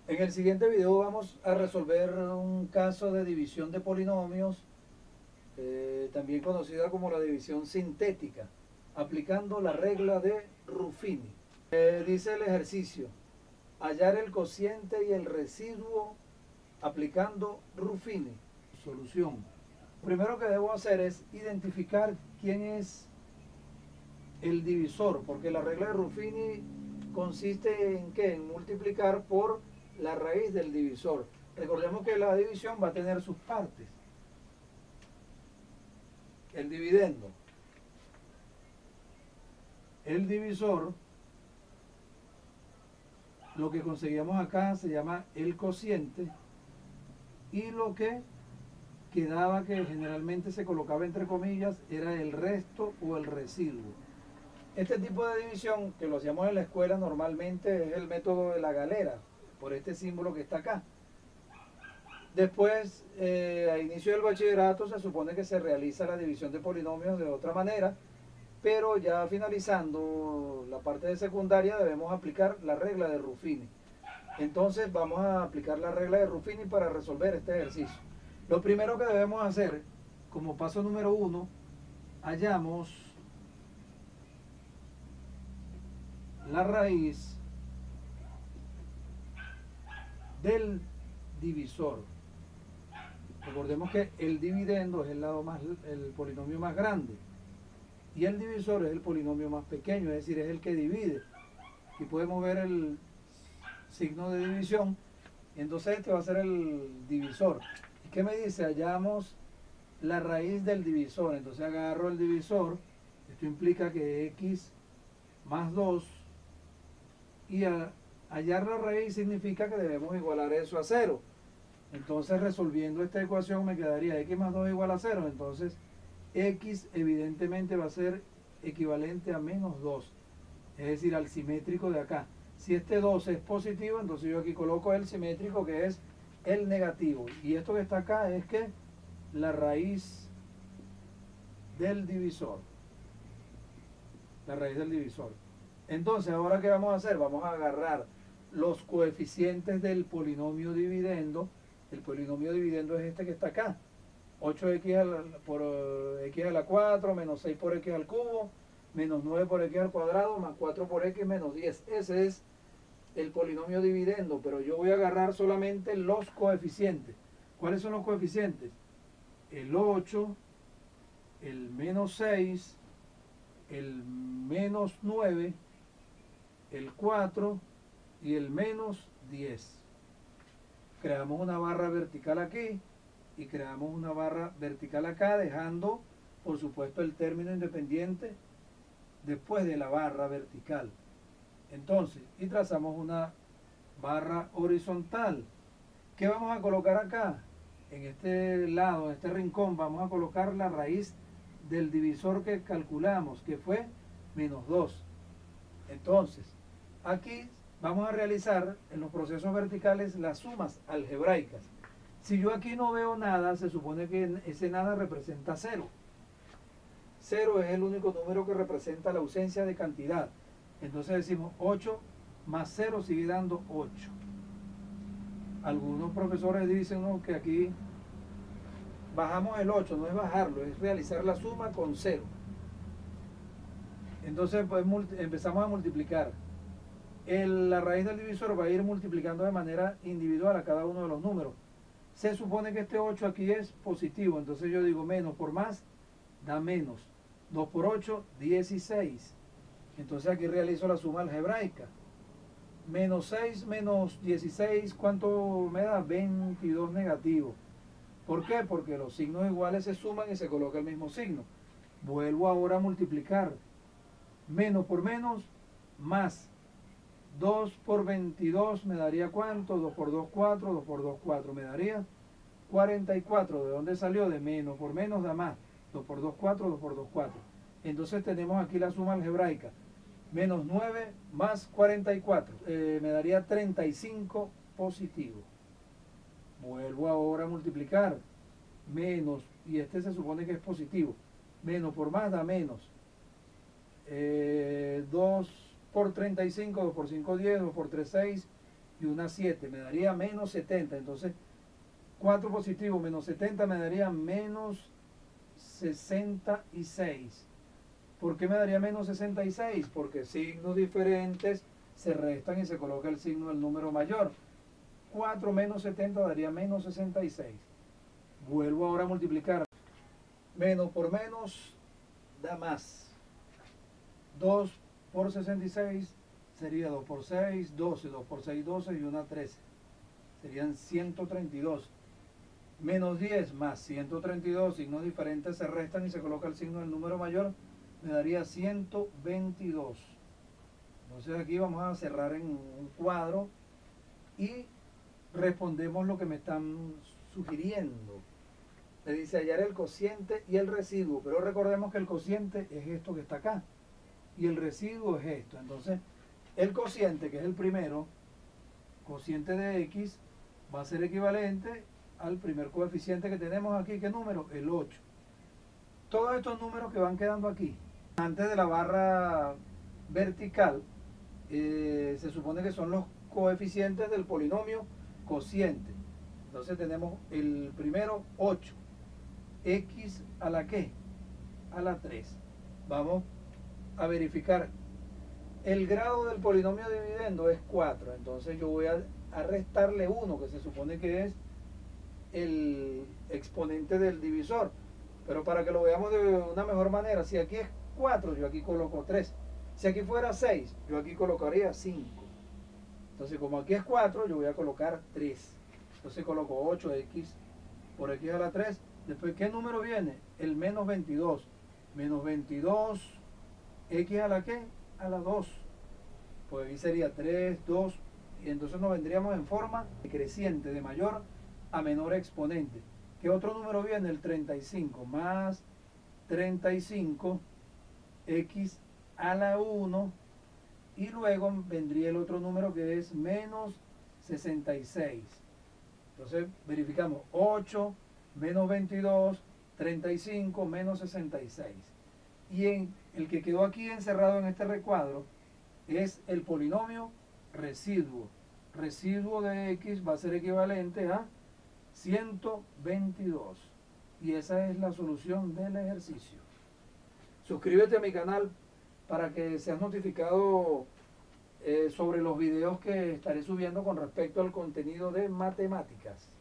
En el siguiente video vamos a resolver un caso de división de polinomios, también conocida como la división sintética, aplicando la regla de Ruffini. Dice el ejercicio: hallar el cociente y el residuo aplicando Ruffini. Solución. Lo primero que debo hacer es identificar quién es el divisor, porque la regla de Ruffini consiste en ¿qué? En multiplicar por la raíz del divisor. Recordemos que la división va a tener sus partes. El dividendo, el divisor, lo que conseguíamos acá se llama el cociente, y lo que quedaba, que generalmente se colocaba entre comillas, era el resto o el residuo. Este tipo de división, que lo hacíamos en la escuela normalmente, es el método de la galera, por este símbolo que está acá. Después, a inicio del bachillerato, se supone que se realiza la división de polinomios de otra manera, pero ya finalizando la parte de secundaria debemos aplicar la regla de Ruffini. Entonces vamos a aplicar la regla de Ruffini para resolver este ejercicio. Lo primero que debemos hacer, como paso número 1, hallamos la raíz del divisor. Recordemos que el dividendo es el polinomio más grande y el divisor es el polinomio más pequeño, es decir, es el que divide. Aquí podemos ver el signo de división, entonces este va a ser el divisor. ¿Y qué me dice? Hallamos la raíz del divisor, entonces agarro el divisor, esto implica que x más 2, y hallar la raíz significa que debemos igualar eso a 0. Entonces, resolviendo esta ecuación me quedaría x más 2 igual a 0. Entonces x evidentemente va a ser equivalente a menos 2, es decir, al simétrico de acá. Si este 2 es positivo, entonces yo aquí coloco el simétrico, que es el negativo. Y esto que está acá es que la raíz del divisor. La raíz del divisor. Entonces, ¿ahora qué vamos a hacer? Vamos a agarrar los coeficientes del polinomio dividendo. El polinomio dividendo es este que está acá. 8x por x a la 4, menos 6 por x al cubo, menos 9 por x al cuadrado, más 4 por x menos 10. Ese es el polinomio dividendo, pero yo voy a agarrar solamente los coeficientes. ¿Cuáles son los coeficientes? El 8, el menos 6, el menos 9, el 4 y el menos 10. Creamos una barra vertical aquí y creamos una barra vertical acá, dejando por supuesto el término independiente después de la barra vertical. Entonces, y trazamos una barra horizontal. ¿Qué vamos a colocar acá? En este lado, en este rincón, vamos a colocar la raíz del divisor que calculamos, que fue menos 2. Entonces, aquí vamos a realizar en los procesos verticales las sumas algebraicas. Si yo aquí no veo nada, se supone que ese nada representa 0. 0 es el único número que representa la ausencia de cantidad. Entonces decimos 8 más 0 sigue dando 8. Algunos profesores dicen, ¿no?, que aquí bajamos el 8, no es bajarlo, es realizar la suma con 0. Entonces pues, empezamos a multiplicar. La raíz del divisor va a ir multiplicando de manera individual a cada uno de los números. Se supone que este 8 aquí es positivo, entonces yo digo menos por más da menos. 2 por 8, 16. Entonces aquí realizo la suma algebraica. Menos 6 menos 16, ¿cuánto me da? 22 negativo. ¿Por qué? Porque los signos iguales se suman y se coloca el mismo signo. Vuelvo ahora a multiplicar. Menos por menos, más. 2 por 22 me daría ¿cuánto? 2 por 2, 4, 2 por 2, 4. Me daría 44. ¿De dónde salió? De menos por menos da más. 2 por 2, 4, 2 por 2, 4. Entonces tenemos aquí la suma algebraica. Menos 9 más 44. Me daría 35 positivo. Vuelvo ahora a multiplicar. Menos, y este se supone que es positivo. Menos por más da menos. 2 por 35, 2 por 5, 10, 2 por 3, 6 y una 7, me daría menos 70. Entonces, 4 positivo menos 70 me daría menos 66. ¿Por qué me daría menos 66? Porque signos diferentes se restan y se coloca el signo del número mayor. 4 menos 70 daría menos 66. Vuelvo ahora a multiplicar. Menos por menos da más. 2 por 66 sería 2 por 6, 12. 2 por 6, 12 y una 13. Serían 132. Menos 10 más 132, signos diferentes se restan y se coloca el signo del número mayor, me daría 122. Entonces aquí vamos a cerrar en un cuadro y respondemos lo que me están sugiriendo. Me dice hallar el cociente y el residuo, pero recordemos que el cociente es esto que está acá y el residuo es esto. Entonces el cociente, que es el primero, cociente de x, va a ser equivalente al primer coeficiente que tenemos aquí. ¿Qué número? El 8. Todos estos números que van quedando aquí, antes de la barra vertical, se supone que son los coeficientes del polinomio cociente. Entonces tenemos el primero 8. ¿X a la qué? A la 3. Vamos a verificar. El grado del polinomio dividendo es 4. Entonces yo voy a restarle 1, que se supone que es el exponente del divisor, pero para que lo veamos de una mejor manera, si aquí es 4, yo aquí coloco 3, si aquí fuera 6, yo aquí colocaría 5. Entonces como aquí es 4, yo voy a colocar 3. Entonces coloco 8x por x a la 3. Después, ¿qué número viene? El menos 22. Menos 22, x a la ¿qué? A la 2. Pues aquí sería 3, 2, y entonces nos vendríamos en forma creciente, de mayor a menor exponente. ¿Qué otro número viene? El 35 más 35 x a la 1, y luego vendría el otro número que es menos 66. Entonces verificamos 8 menos 22, 35 menos 66. Y en el que quedó aquí encerrado en este recuadro es el polinomio residuo. Residuo de x va a ser equivalente a 122. Y esa es la solución del ejercicio. Suscríbete a mi canal para que seas notificado sobre los videos que estaré subiendo con respecto al contenido de matemáticas.